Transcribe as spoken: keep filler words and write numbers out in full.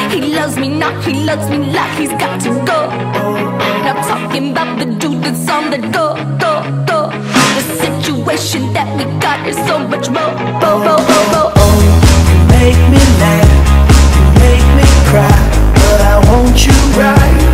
He loves me not, he loves me like he's got to go. Now talking about the dude that's on the go, go, go. The situation that we got is so much more. Bo, bo, bo, bo. You make me laugh, you make me cry, but I want you right.